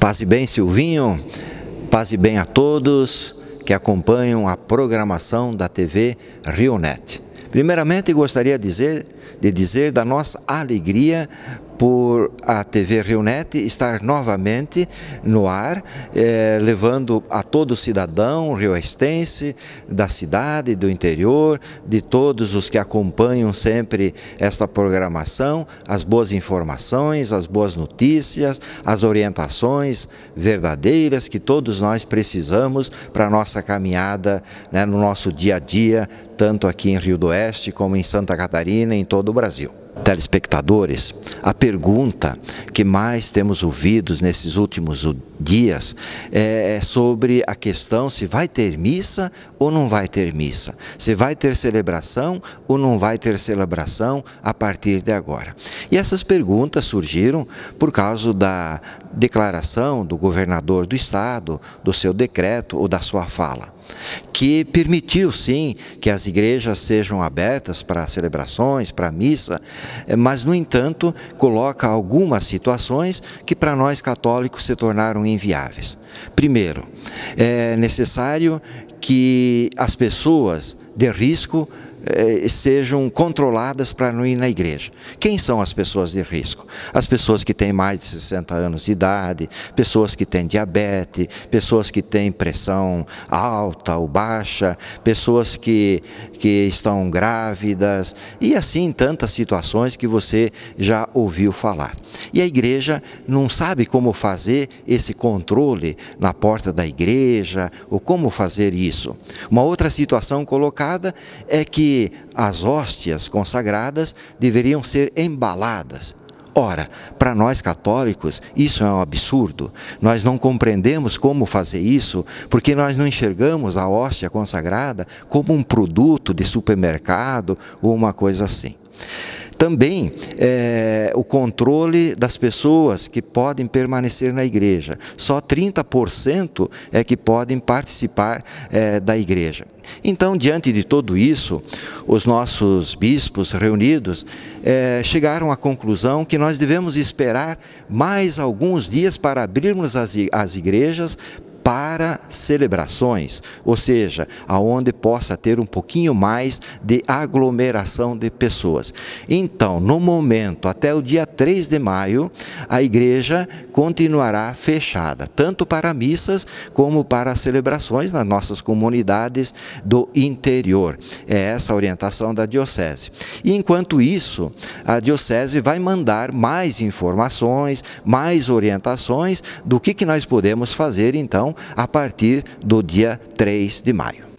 Paz e bem, Silvinho, paz e bem a todos que acompanham a programação da TV RioNet. Primeiramente, gostaria de dizer da nossa alegria por a TV RioNet estar novamente no ar, levando a todo cidadão rioestense da cidade, do interior, de todos os que acompanham sempre esta programação, as boas informações, as boas notícias, as orientações verdadeiras que todos nós precisamos para a nossa caminhada, né, no nosso dia a dia, tanto aqui em Rio do Oeste como em Santa Catarina e em todo o Brasil. Telespectadores, a pergunta que mais temos ouvido nesses últimos dias é sobre a questão se vai ter missa ou não vai ter missa, se vai ter celebração ou não vai ter celebração a partir de agora. E essas perguntas surgiram por causa da declaração do governador do estado, do seu decreto ou da sua fala, que permitiu sim que as igrejas sejam abertas para celebrações, para missa, mas no entanto coloca algumas situações que para nós católicos se tornaram inviáveis. Primeiro, é necessário que as pessoas de risco sejam controladas para não ir na igreja. Quem são as pessoas de risco? As pessoas que têm mais de 60 anos de idade, pessoas que têm diabetes, pessoas que têm pressão alta ou baixa, pessoas que estão grávidas e assim tantas situações que você já ouviu falar. E a igreja não sabe como fazer esse controle na porta da igreja ou como fazer isso. Uma outra situação colocada é que as hóstias consagradas deveriam ser embaladas. Ora, para nós católicos, isso é um absurdo. Nós não compreendemos como fazer isso, porque nós não enxergamos a hóstia consagrada como um produto de supermercado ou uma coisa assim. Também o controle das pessoas que podem permanecer na igreja. Só 30% é que podem participar da igreja. Então, diante de tudo isso, os nossos bispos reunidos chegaram à conclusão que nós devemos esperar mais alguns dias para abrirmos as igrejas para celebrações, ou seja, aonde possa ter um pouquinho mais de aglomeração de pessoas. Então, no momento, até o dia 3 de maio, a igreja continuará fechada, tanto para missas como para celebrações nas nossas comunidades do interior. É essa a orientação da Diocese. E enquanto isso, a Diocese vai mandar mais informações, mais orientações do que nós podemos fazer, então, a partir do dia 3 de maio.